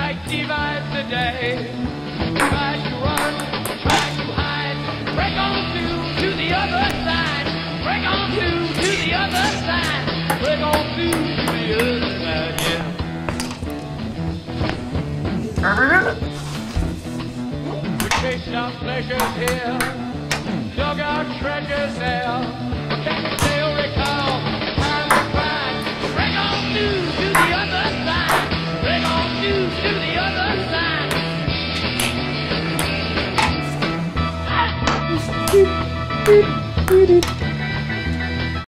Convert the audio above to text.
night divides the day. Try to run, try to hide. Break on to the other side. Break on to the other side. Break on to the other side, yeah. We chased our pleasures here, dug our treasures there.